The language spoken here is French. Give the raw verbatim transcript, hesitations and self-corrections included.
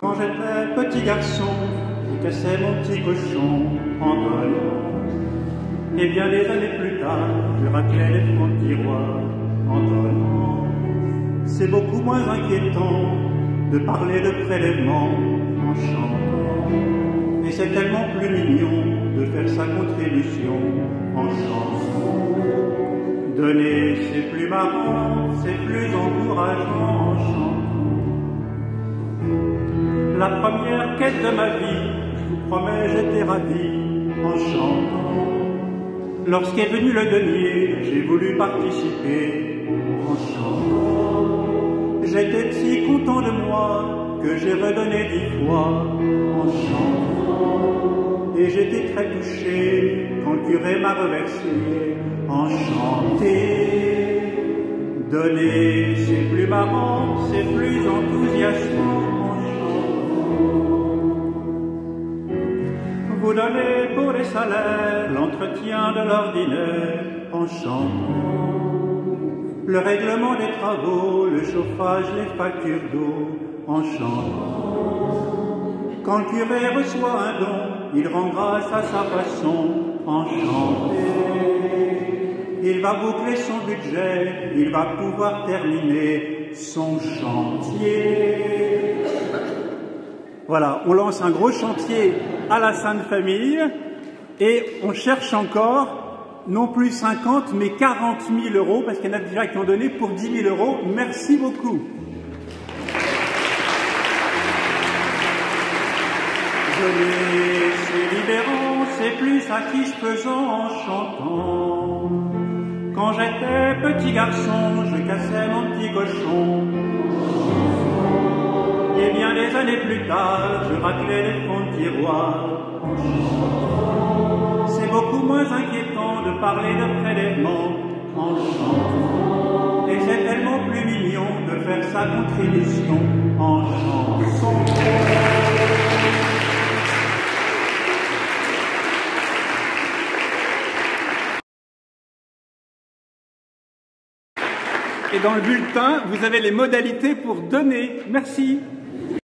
Quand j'étais petit garçon, je cassais mon petit cochon en volant. Et bien des années plus tard, je raclais les fonds de tiroir en volant. C'est beaucoup moins inquiétant de parler de prélèvement en chantant. Et c'est tellement plus mignon de faire sa contribution en chanson. Donner, c'est plus marrant, c'est plus encourageant en chantant. La première quête de ma vie, je vous promets, j'étais ravi en chantant. Lorsqu'est venu le denier, j'ai voulu participer en chantant. J'étais si content de moi que j'ai redonné dix fois en chantant. Et j'étais très touché quand le curé m'a reversé en chanter. Donner, c'est plus marrant, c'est plus enthousiasmant en chantant. Vous donnez pour les salaires l'entretien de l'ordinaire en chantant. Le règlement des travaux, le chauffage, les factures d'eau en chantant. Quand le curé reçoit un don, il rend grâce à sa façon en chanter. Il va boucler son budget, il va pouvoir terminer son chantier. Voilà, on lance un gros chantier à la Sainte Famille et on cherche encore non plus cinquante mais quarante mille euros parce qu'il y en a déjà qui ont donné pour dix mille euros. Merci beaucoup. Donner, c'est libérant, c'est plus satisfaisant en chantant. Quand j'étais petit garçon, je cassais mon petit cochon. Et bien des années plus tard, je raclais les fonds de tiroir. C'est beaucoup moins inquiétant de parler de prélèvement en chantant. Et c'est tellement plus mignon de faire sa contribution en chanson. Et dans le bulletin, vous avez les modalités pour donner. Merci.